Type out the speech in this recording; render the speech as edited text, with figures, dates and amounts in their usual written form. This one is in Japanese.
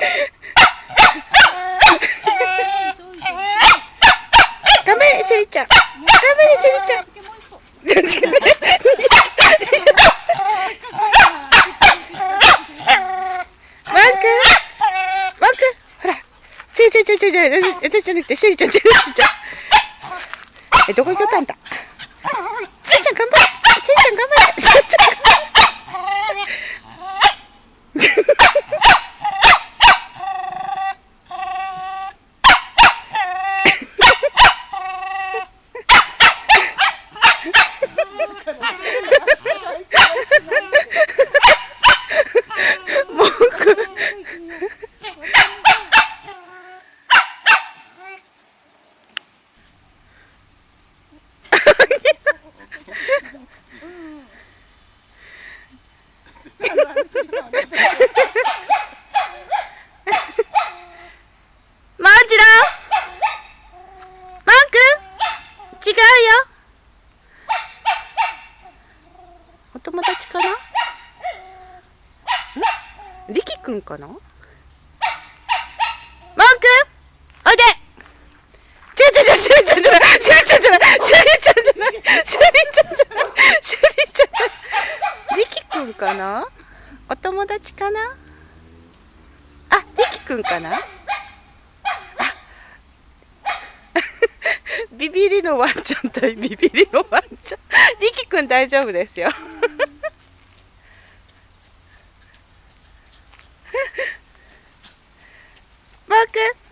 頑張れシェリちゃん、頑張れシェリちゃん。私じゃなくてシェリちゃん、シェリちゃん。どこ行きよったんだ。シェリちゃん頑張れ。シェリちゃん頑張れ。シェリちゃん。お友達かな？リキくんかな？マーク、おいで。シュリちゃんじゃない、シュリちゃんじゃない、シュリちゃんじゃない、シュリちゃんじゃない、シュリちゃんじゃない。リキくんかな？お友達かな？あ、リキくんかな？ビビリのワンちゃん対ビビリのワンちゃん。リキくん大丈夫ですよ。マーク。